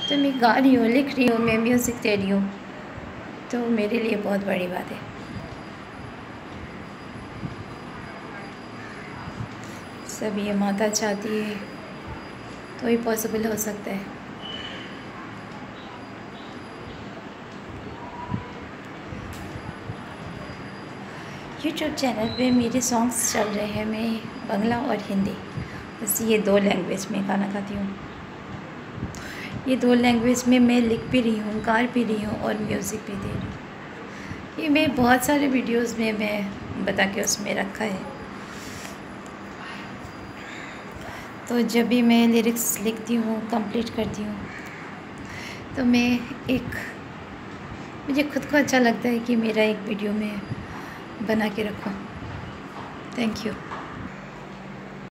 तो मैं गा रही हूँ, लिख रही हूँ, मैं म्यूज़िक दे रही हूँ, तो मेरे लिए बहुत बड़ी बात है। सब ये माता चाहती है तो ही पॉसिबल हो सकता है। यूट्यूब चैनल पे मेरे सॉन्ग्स चल रहे हैं, मैं बांग्ला और हिंदी, बस ये 2 लैंग्वेज में गाना गाती हूँ। ये 2 लैंग्वेज में मैं लिख भी रही हूँ, गा भी रही हूँ और म्यूज़िक भी दे रही हूँ। ये मैं बहुत सारे वीडियोस में मैं बता के उसमें रखा है। तो जब भी मैं लिरिक्स लिखती हूँ, कंप्लीट करती हूँ, तो मुझे खुद को अच्छा लगता है कि मेरा एक वीडियो में बना के रखूँ। Thank you.